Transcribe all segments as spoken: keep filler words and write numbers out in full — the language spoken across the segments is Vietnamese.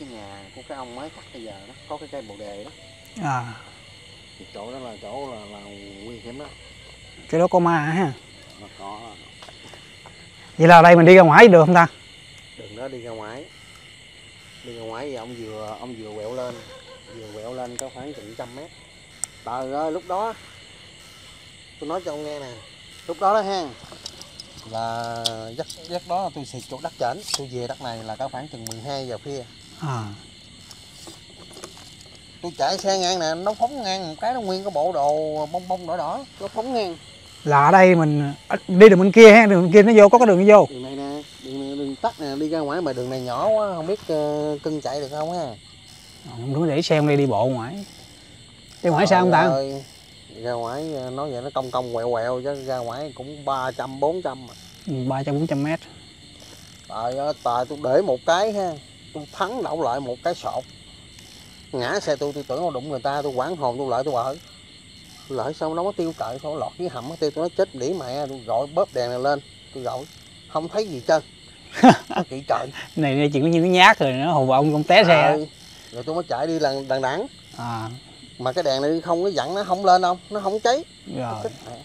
nhà của cái ông mới cắt bây giờ đó, có cái cây bồ đề đó. À. Thì chỗ đó là chỗ là, là nguy hiểm đó. Cái đó có ma ha. Nó có. Vậy là đây mình đi ra ngoài được không ta? Đừng đó đi ra ngoài. Đi ra ngoài thì ông vừa ông vừa quẹo lên, vừa quẹo lên có khoảng chừng trăm mét. Trời ơi lúc đó tôi nói cho ông nghe nè, lúc đó đó ha là giấc giấc đó tôi xịt chỗ đất trển, tôi về đất này là có khoảng chừng mười hai giờ khuya. À. Tôi chạy xe ngang nè, nó phóng ngang một cái nó nguyên cái bộ đồ bông bông đỏ đỏ, nó phóng ngang. Là ở đây mình đi đường bên kia ha, đường bên kia nó vô, có cái đường nó vô. Đường này nè, đường, này, đường tắt nè, đi ra ngoài mà đường này nhỏ quá, không biết uh, cưng chạy được không ha. Không đúng, để xe ông đi đi bộ ngoài. Đi ngoài sao không ta? Ơi, ra ngoài nói vậy nó cong cong quẹo quẹo chứ ra ngoài cũng ba trăm bốn trăm mà. ba trăm bốn trăm mét. Trời ơi, tài tôi để một cái ha, tôi thắng đậu lại một cái sọt. Ngã xe tôi, tôi tưởng nó đụng người ta, tôi quảng hồn tôi lại tôi ở. Tôi lại sao nó có tiêu trời, sao lọt cái hầm tiêu, tôi nói chết đĩ mẹ, tôi gọi bóp đèn này lên, tôi gọi không thấy gì trơn. Kỹ trời. Này này chỉ có như nó nhát rồi nó hù ông ông té xe. À, rồi tôi mới chạy đi lần đằng đẵng. À. Mà cái đèn này không, cái dặn nó không lên không, nó không cháy. Rồi.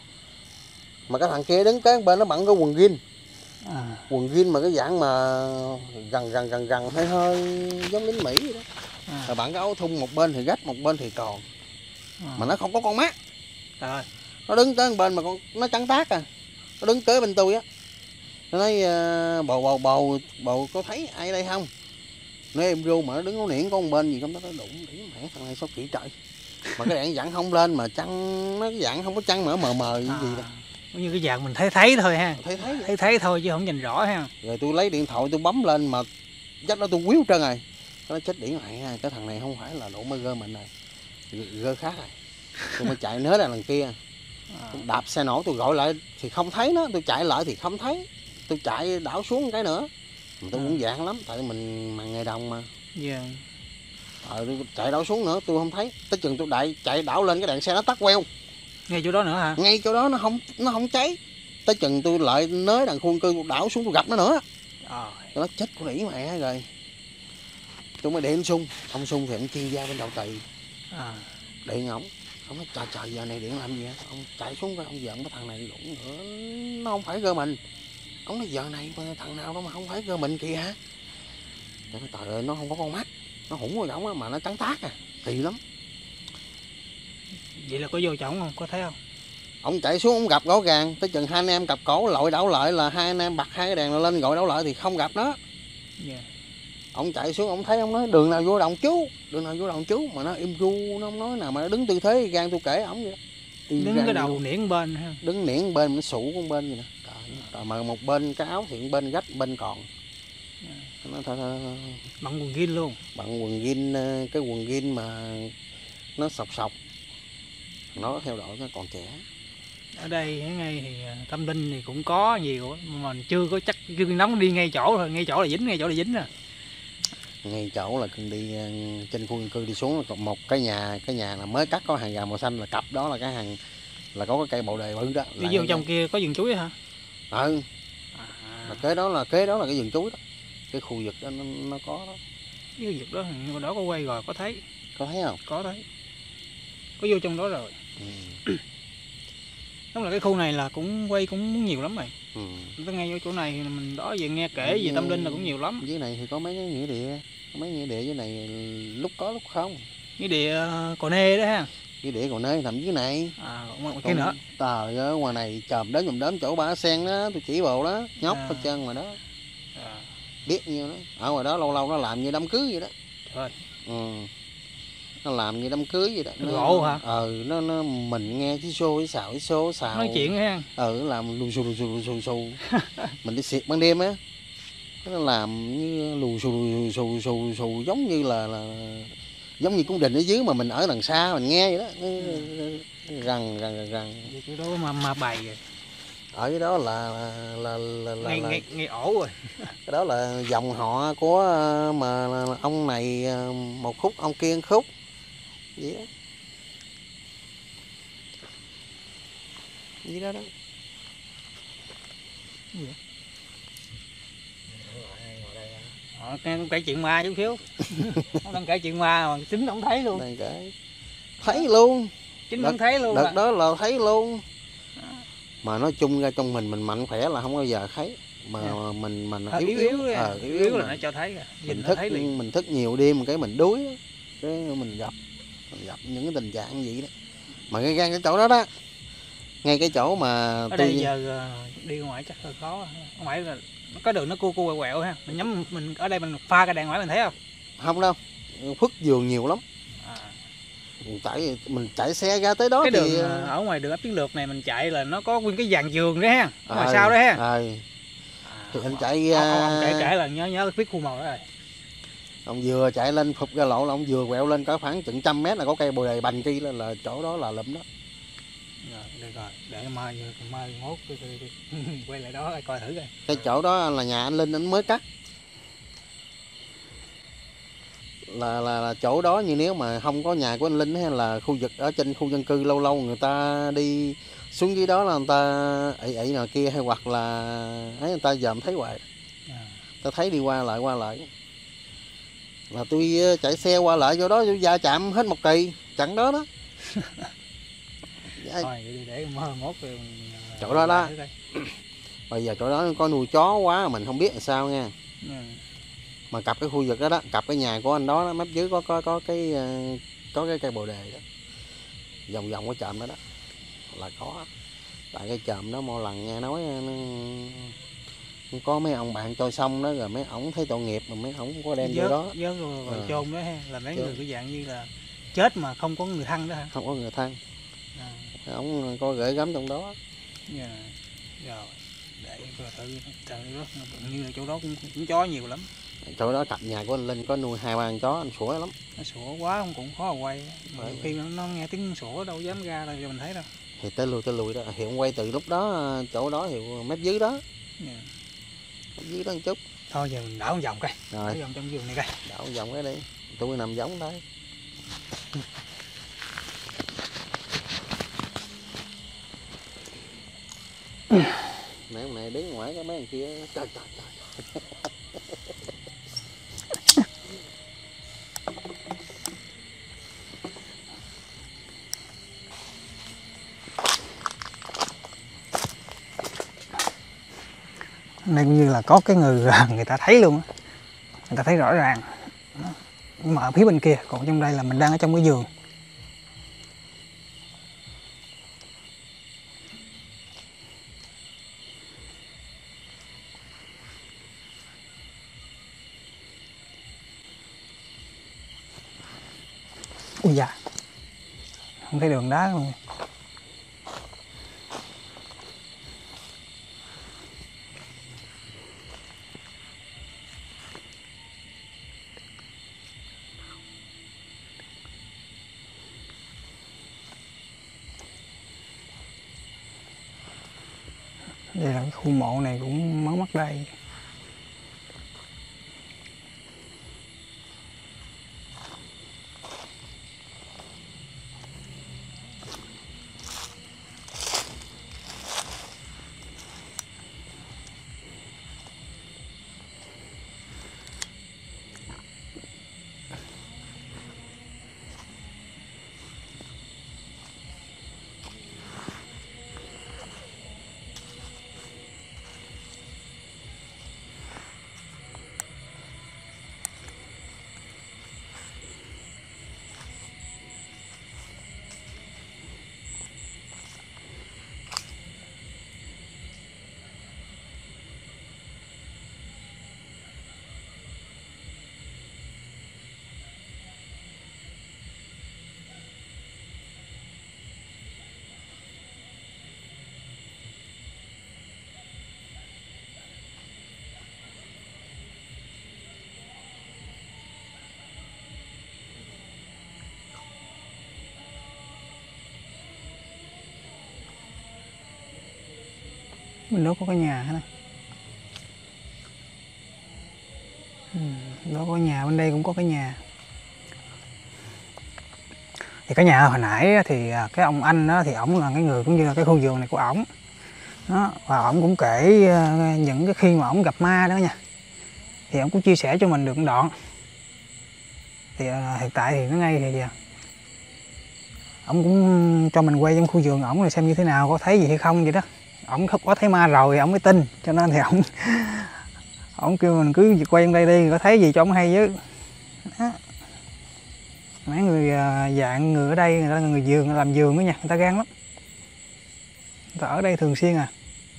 Mà cái thằng kia đứng kế bên nó bận cái quần jean. À. Quần jean mà cái dạng mà gần gần gần gần hơi hơi giống lính Mỹ vậy đó. À. Rồi bạn cái áo thun một bên thì gách, một bên thì tròn. À. Mà nó không có con mắt. Trời ơi. Nó đứng tới bên mà con nó trắng tác à. Nó đứng kế bên tôi á. Nó nói bầu bầu bầu bầu có thấy ai đây không? Nó em ru mà nó đứng có niễn con bên gì không, nó đụng đụng mẹ thằng này sao kỹ trời. Mà cái đèn dặn không lên mà trăng nó dặn không có trăng mở mờ mờ gì, à. Gì đâu. Như cái dạng mình thấy thấy thôi ha. Thấy thấy thấy thấy thôi chứ không nhìn rõ ha. Rồi tôi lấy điện thoại tôi bấm lên mà chắc đó tôi quýu trơn rồi. Nó chết điển mẹ, cái thằng này không phải là độ mơ gơ mình rồi. Gơ khác rồi. Tôi mới chạy nớ ra lần kia. Tôi đạp xe nổ tôi gọi lại thì không thấy nó, tôi chạy lại thì không thấy. Tôi chạy đảo xuống cái nữa. Mà tôi cũng dạng lắm tại mình mà nghề đồng mà. Dạ. Yeah. Ờ, tôi chạy đảo xuống nữa tôi không thấy. Tới chừng tôi đại chạy đảo lên cái đèn xe nó tắt queo. Ngay chỗ đó nữa hả? Ngay chỗ đó nó không nó không cháy. Tới chừng tôi lại nới đằng khuôn cư tôi đảo xuống tôi gặp nó nữa. À. Nó chết của đĩ mẹ rồi. Tôi mới điện Sung, ông Sung thì ông chuyên gia bên đầu tỳ. À. Điện ổng, ông nói trời trời giờ này điện làm gì á? Ông chạy xuống coi ông giận cái thằng này đụng nữa, nó không phải gơ mình. Ông nói giờ này thằng nào đó mà không phải gơ mình kìa hả? Trời ơi, trời ơi nó không có con mắt, nó hủng rồi ổng mà nó trắng tác à, kỳ lắm. Vậy là có vô chổng không? Có thấy không? Ông chạy xuống ông gặp rõ ràng, tới chừng hai anh em cặp cổ lội đảo lại là hai anh em bật hai cái đèn lên gọi đảo lại thì không gặp nó. Yeah. Ông chạy xuống ông thấy ông nói đường nào vô đồng chú, đường nào vô đồng chú mà nó im ru nó không nói nào mà nó đứng tư thế gan tôi kể ổng vậy. Đi đứng cái đầu niễn bên ha. Đứng niễn bên nó sụ con bên vậy nè. Trời, trời mà một bên cái áo thì bên gách bên còn. Yeah. Nó thôi, thôi, bận quần jean luôn. Bận quần jean, cái quần jean mà nó sọc sọc. Nó theo đội nó còn trẻ. Ở đây ngay thì tâm linh thì cũng có nhiều mà mình chưa có chắc chưa nóng đi ngay chỗ thôi, ngay chỗ là dính, ngay chỗ là dính rồi. Ngay chỗ là cần đi trên khu dân cư đi xuống là một cái nhà cái nhà là mới cắt có hàng rào màu xanh là cặp đó là cái hàng là có cái cây bồ đề bự đó. Đi vô trong kia có vườn chuối hả? Ừ. À. Là kế đó là kế đó là cái vườn chuối đó. Cái khu vực đó nó, nó có đó. Cái khu vực đó hồi đó có quay rồi có thấy. Có thấy không? Có thấy. Có vô trong đó rồi. Ừ. Đúng là cái khu này là cũng quay cũng nhiều lắm rồi. Ừ. Tới ngay vô chỗ này mình đó về nghe kể về tâm linh là cũng nhiều lắm. Dưới này thì có mấy cái nghĩa địa, có mấy nghĩa địa dưới này lúc có lúc không. Nghĩa địa Cò Nê đó ha. Nghĩa địa Cò Nê nằm dưới này. À, ngoài kia nữa. Trời ơi, ngoài này chòm đến chòm đến chỗ Ba Sen đó, tôi chỉ bộ đó, nhóc à. Hết trơn ngoài đó. À. Biết nhiêu đó. Ở ngoài đó lâu lâu nó làm như đám cưới vậy đó. Trời. Ừ. Nó làm như đám cưới vậy đó. Nó gỗ hả? Ừ, nó, nó mình nghe cái xô cái xào cái xô xào. Nói chuyện ha. Ừ, làm lù xù lù xù lù xù xù. Mình đi xịt ban đêm á. Nó làm như lù xù lù xù xù xù giống như là, là giống như cung đình ở dưới mà mình ở đằng xa mình nghe vậy đó. Răng răng răng. Cái đó mà mà bày rồi. Ở dưới đó là là là là ngay là, ngay, ngay ổ rồi. Cái đó là dòng họ của mà ông này một khúc ông kia một khúc. Vậy đó. Gì đó đó. Gì vậy? Ờ, cũng kể chuyện ma chút xíu. Nó đang kể chuyện ma mà chính không thấy luôn. Đang kể thấy luôn, Chính không thấy luôn. Đợt đó là thấy luôn. Mà nói chung ra trong mình mình mạnh khỏe là không bao giờ thấy, mà à. mình mình à, yếu yếu yếu, yếu, à, yếu, yếu, yếu là nó cho thấy. Mình thức thấy mình thức nhiều đêm cái mình đuối, cái mình gặp mình gặp những cái tình trạng gì đó. Mà ngay gan cái chỗ đó đó, ngay cái chỗ mà ở tôi... đây giờ đi ngoài chắc hơi khó. Ngoài là có đường nó cua cua quẹo quẹo ha, mình nhắm mình ở đây mình pha cái đèn ngoài mình thấy không? Không đâu, phức vườn nhiều lắm. À. Mình chạy mình chạy xe ra tới đó cái thì đường ở ngoài đường ấp chiến lược này mình chạy là nó có nguyên cái dàn vườn đấy ha, ở ngoài sau đấy ha. À. Thì anh chạy ông, ông, ông kể kể là nhớ nhớ biết khu màu đó rồi. Ông vừa chạy lên phục ra lộ là ông vừa quẹo lên có khoảng chừng trăm mét là có cây bồ đề bành kia lên là chỗ đó là lụm đó. Rồi, được rồi, để mai mai mốt quay lại đó coi thử coi. Cái chỗ đó là nhà anh Linh anh mới cắt. Là, là là chỗ đó như nếu mà không có nhà của anh Linh hay là khu vực ở trên khu dân cư lâu lâu người ta đi xuống dưới đó là người ta ậy ậy nào kia hay hoặc là ấy người ta dòm thấy hoài. À. Ta thấy đi qua lại qua lại. Là tôi chạy xe qua lại chỗ đó tôi va chạm hết một kỳ chặn đó đó. Thôi để mơ mốt rồi chỗ đó đó. Bây giờ chỗ đó có nuôi chó quá mình không biết là sao nha. Ừ. Mà cặp cái khu vực đó đó, cặp cái nhà của anh đó, đó mép dưới có có có cái có cái cây bồ đề đó. Vòng vòng cái chòm đó đó là có. Tại cái chòm đó mỗi lần nghe nói nó, có mấy ông bạn trôi sông đó rồi mấy ổng thấy tội nghiệp mà mấy ổng có đem vô đó. Vớt rồi, rồi à. Chôn đó ha, là mấy chôn. Người cái dạng như là chết mà không có người thân đó hả? Không có người thân. À. Ổng có gửi gắm trong đó. Yeah. Rồi, để coi thử trời đó, như là chỗ đó cũng, cũng chó nhiều lắm. Chỗ đó cặp nhà của anh Linh có nuôi hai ba con chó, anh sủa lắm. Nó sủa quá không cũng khó mà quay. Mà nhiều khi nó nghe tiếng sủa đâu dám ra đâu cho mình thấy đâu. Thì tới lùi tới lùi đó, hiệu quay từ lúc đó chỗ đó hiệu mép dưới đó. Yeah. Mép dưới đó một chút. Thôi giờ mình đảo một vòng coi. Rồi. Đảo vòng trong vườn này coi. Đảo một vòng cái đi. Tôi nằm giống đây. Nãy này đứng ngoài cái mấy thằng kia trời trời trời. Này cũng như là có cái người người ta thấy luôn á, người ta thấy rõ ràng. Nhưng mà ở phía bên kia, còn trong đây là mình đang ở trong cái vườn. Ui da, không thấy đường đá luôn. Đây là cái khu mộ này cũng mới mất đây. Bên đó có cái nhà hả? Ừ, đó có nhà, bên đây cũng có cái nhà. Thì cái nhà hồi nãy thì cái ông anh đó thì ổng là cái người cũng như là cái khu vườn này của ổng. Đó, và ổng cũng kể những cái khi mà ổng gặp ma đó nha. thì ổng cũng chia sẻ cho mình được một đoạn. Thì à, hiện tại thì nó ngay thì à, ổng cũng cho mình quay trong khu vườn ổng rồi xem như thế nào, có thấy gì hay không vậy đó. Ổng không có thấy ma rồi ổng mới tin, cho nên thì ổng ổng kêu mình cứ quay trong đây đi, có thấy gì cho ổng hay chứ. Đó. Mấy người à, dạng người ở đây, người ta là người vườn, làm vườn đó nha, người ta gan lắm, người ta ở đây thường xuyên à.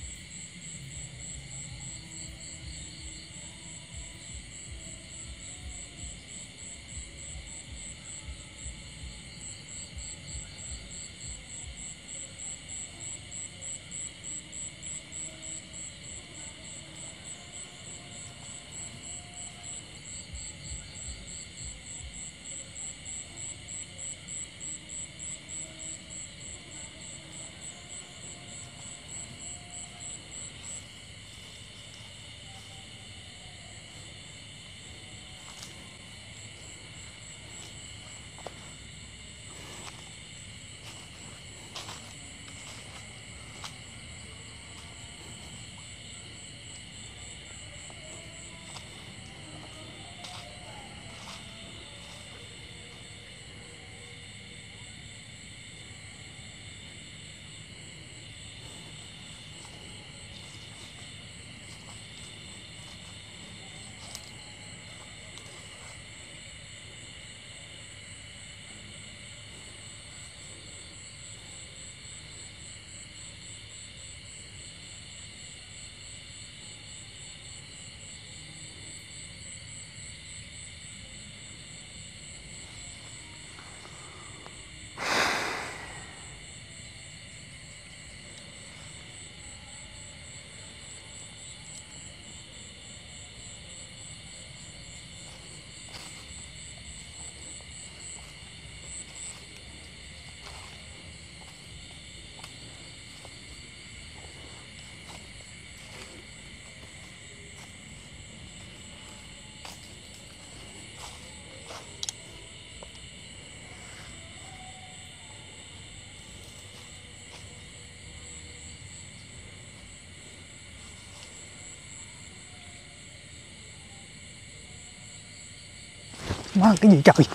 Má, cái gì trời.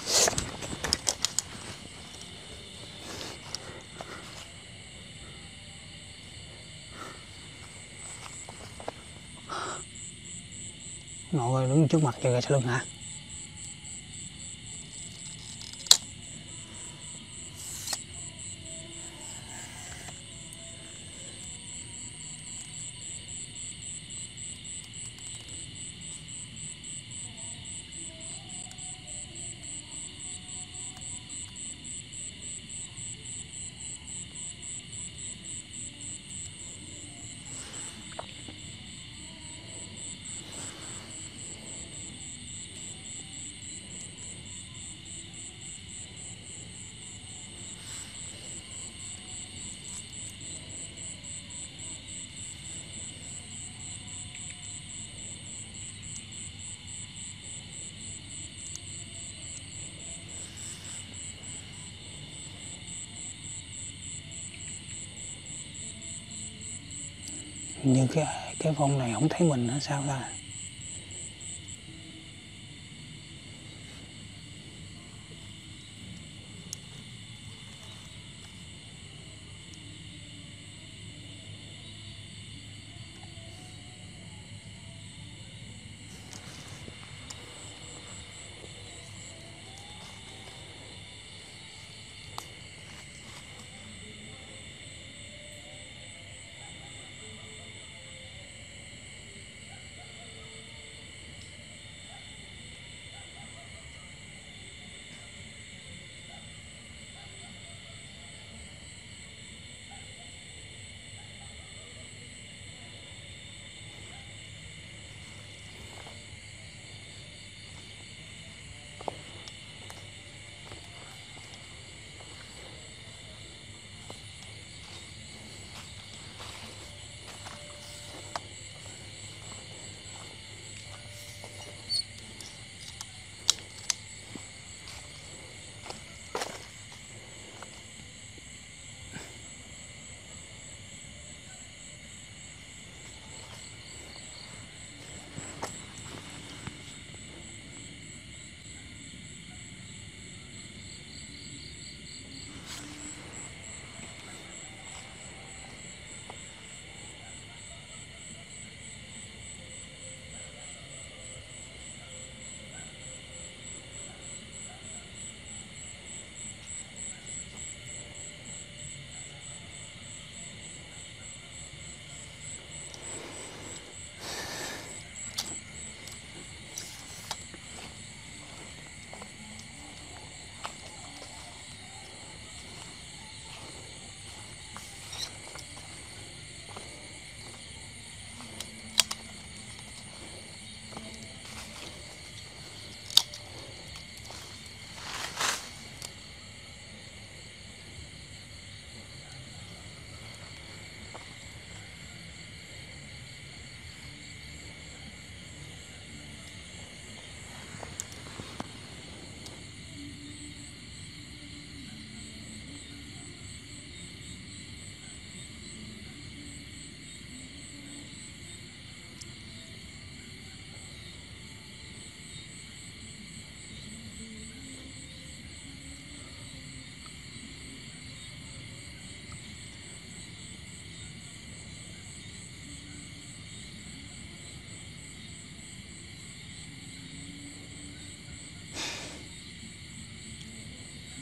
Nội ơi, đứng trước mặt kìa, sau lưng hả? Nhưng cái cái con này không thấy mình nữa sao ta?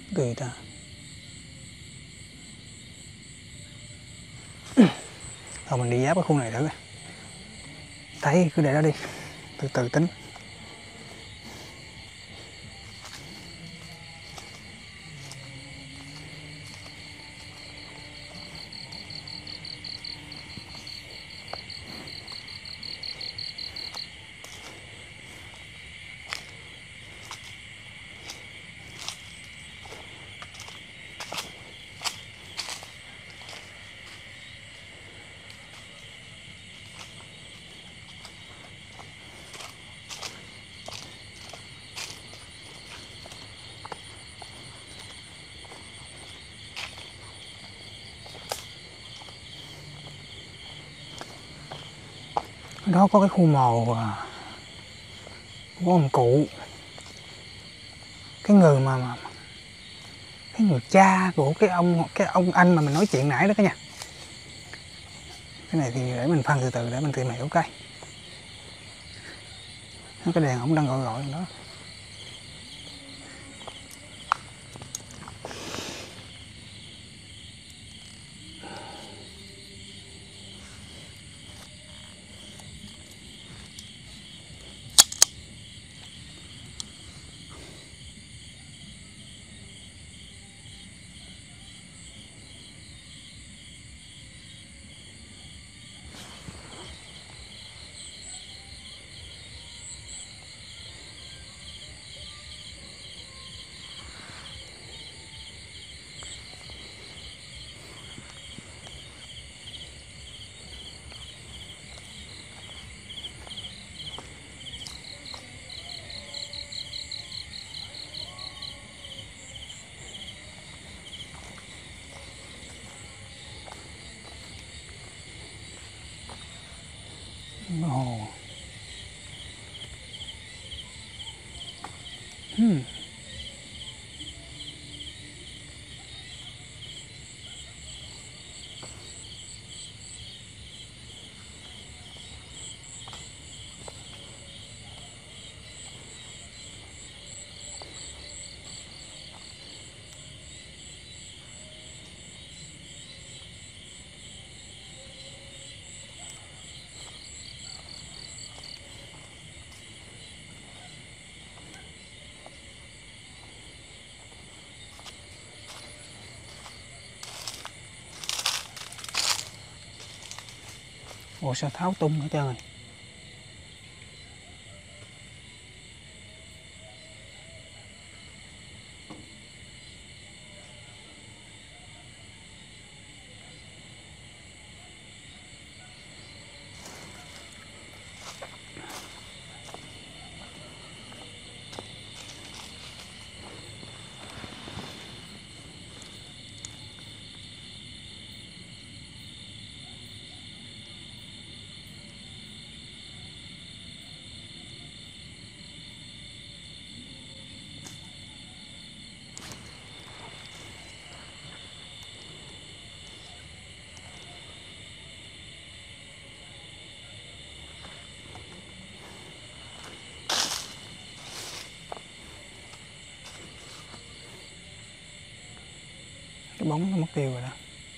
Người ta thôi mình đi giáp cái khu này thử coi. Thấy cứ để đó đi, từ từ tính. Đó có cái khu mồ của ông cụ, cái người mà, mà cái người cha của cái ông cái ông anh mà mình nói chuyện nãy đó cả nhà. Cái này thì để mình phân từ từ để mình tìm hiểu coi. Cái đèn ổng đang gọi gọi đó. Ồ. Hmm. Ủa sao tháo tung hết trơn rồi. Cái bóng nó mất tiêu rồi đó.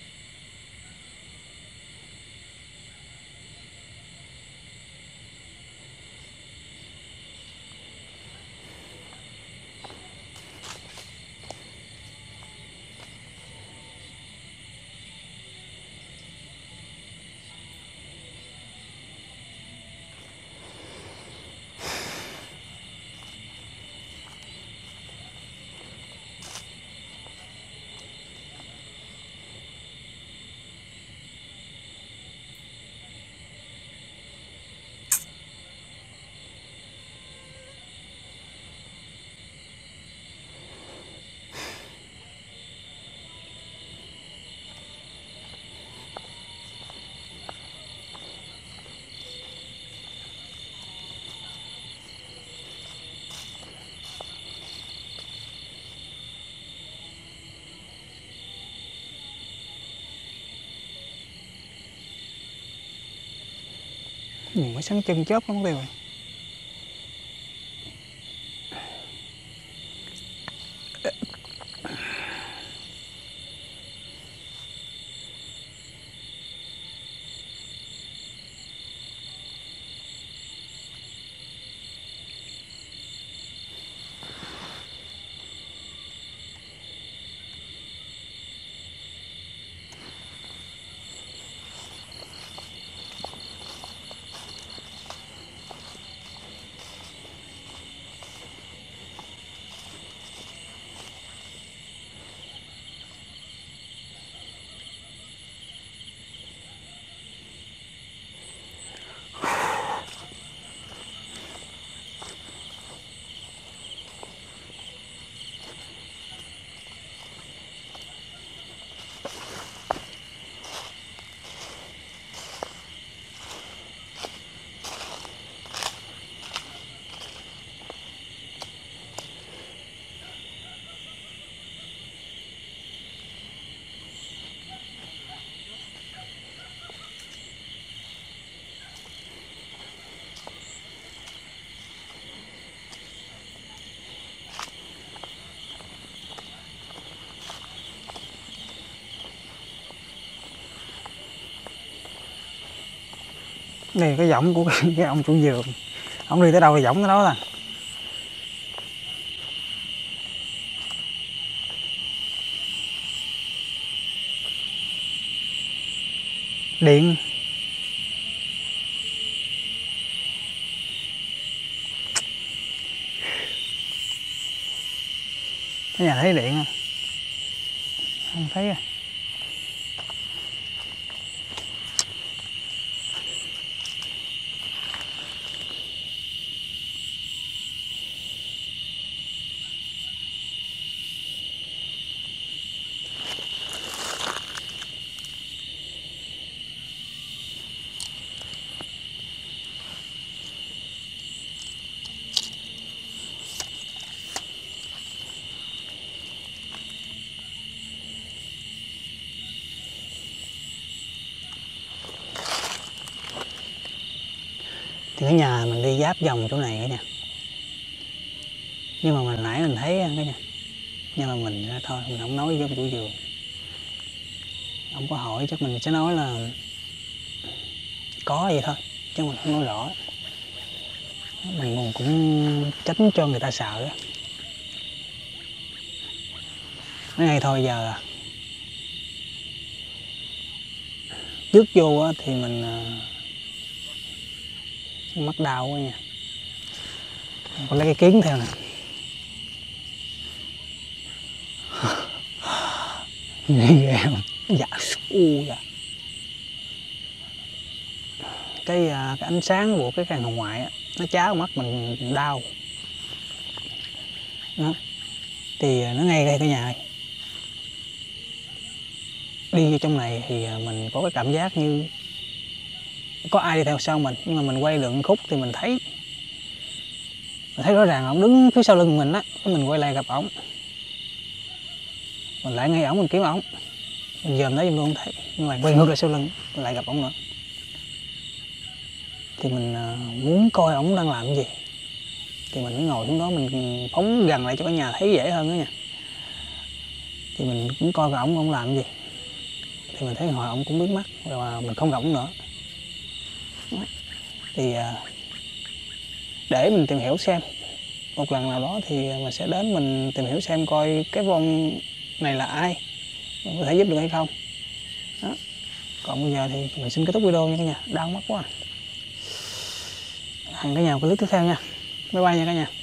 Nhìn mới sáng chân chớp nó mất tiêu rồi. Đây cái võng của cái, cái ông chủ vườn, ông đi tới đâu thì võng tới đó là điện. Cái nhà thấy điện không? Không thấy à. Thì cái nhà mình đi giáp vòng chỗ này cả nhà, nhưng mà mình nãy mình thấy cái nhà, nhưng mà mình thôi mình không nói với ông chủ vườn. Ông có hỏi chắc mình sẽ nói là có vậy thôi, chứ mình không nói rõ. Mình cũng tránh cho người ta sợ á. Nói ngay thôi giờ trước vô á, thì mình mắc đau quá nha. Con lấy cái kiến theo nè. Nhìn ghê không? Dạ, u dạ. Cái, cái ánh sáng của cái căn hồng ngoại á, nó cháo mắt mình đau. Đó. Thì nó ngay đây cái nhà này. Đi vô trong này thì mình có cái cảm giác như có ai đi theo sau mình, nhưng mà mình quay được khúc thì mình thấy mình thấy rõ ràng ổng đứng phía sau lưng mình á. Mình quay lại gặp ổng, mình lại ngay ổng mình kiếm ổng, mình dòm thấy luôn không thấy, nhưng mà quay ngược lại sau lưng mình lại gặp ổng nữa. Thì mình muốn coi ổng đang làm cái gì thì mình mới ngồi xuống đó, mình phóng gần lại cho cả nhà thấy dễ hơn đó nha. Thì mình cũng coi ổng ổng làm cái gì, thì mình thấy hồi ổng cũng biến mất rồi, mình không gặp ổng nữa. Thì để mình tìm hiểu xem một lần nào đó thì mình sẽ đến mình tìm hiểu xem coi cái vong này là ai, mình có thể giúp được hay không đó. Còn bây giờ thì mình xin kết thúc video nha cả nhà, đau mắt quá. Hẹn cả nhà một clip tiếp theo nha, bye bye nha cả nhà.